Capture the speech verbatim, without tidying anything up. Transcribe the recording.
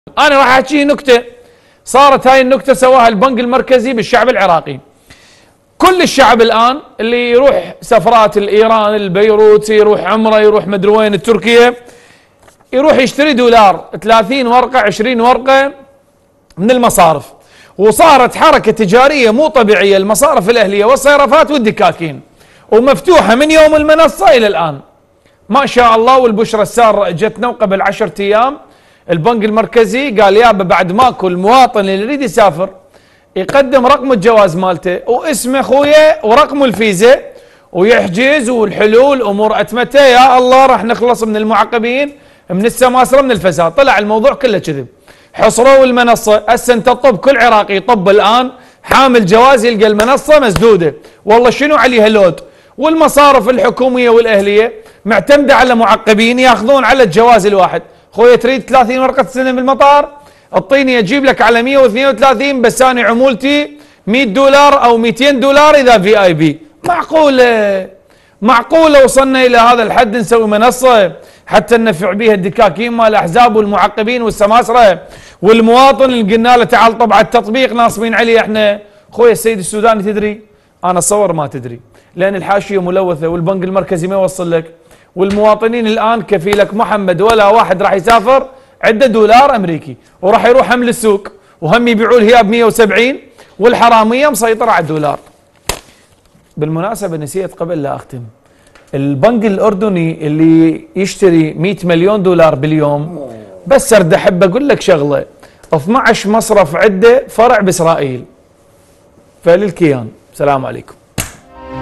أنا راح أحكي نكتة صارت هاي النكتة سواها البنك المركزي بالشعب العراقي. كل الشعب الآن اللي يروح سفرات الإيران البيروت، يروح عمره، يروح مدري وين تركيا، يروح يشتري دولار ثلاثين ورقة عشرين ورقة من المصارف، وصارت حركة تجارية مو طبيعية. المصارف الأهلية والصيرفات والدكاكين ومفتوحة من يوم المنصة إلى الآن ما شاء الله. والبشرى السارة اجتنا، وقبل عشرة أيام البنك المركزي قال يابا بعد ماكو المواطن اللي يريد يسافر يقدم رقم الجواز مالته واسمه اخويا ورقم الفيزا ويحجز، والحلول امور اتمته. يا الله راح نخلص من المعقبين، من السماسره، من الفساد. طلع الموضوع كله كذب. حصروا المنصه. هسه انت طب كل عراقي طب الان حامل جواز يلقى المنصه مسدوده، والله شنو عليها لود. والمصارف الحكوميه والاهليه معتمده على معقبين ياخذون على الجواز الواحد. خويا تريد ثلاثين ورقه تستلم بالمطار، اعطيني اجيب لك على مئة واثنين وثلاثين، بس انا عمولتي مئة دولار او مئتين دولار اذا في اي بي. معقوله معقوله وصلنا الى هذا الحد نسوي منصه حتى ننفع بيها الدكاكين مال الاحزاب والمعقبين والسماسره والمواطن اللي قلنا له تعال طبع التطبيق ناصبين عليه احنا. خويا السيد السوداني تدري؟ انا اتصور ما تدري، لان الحاشيه ملوثه والبنك المركزي ما يوصل لك. والمواطنين الان كفيلك محمد ولا واحد راح يسافر عنده دولار امريكي وراح يروح هم للسوق وهم يبيعوا الهياب مئة وسبعين والحراميه مسيطره على الدولار. بالمناسبه نسيت قبل لا اختم، البنك الاردني اللي يشتري مئة مليون دولار باليوم، بس ارد احب اقول لك شغله، اثنعش مصرف عنده فرع باسرائيل. فللكيان. السلام عليكم.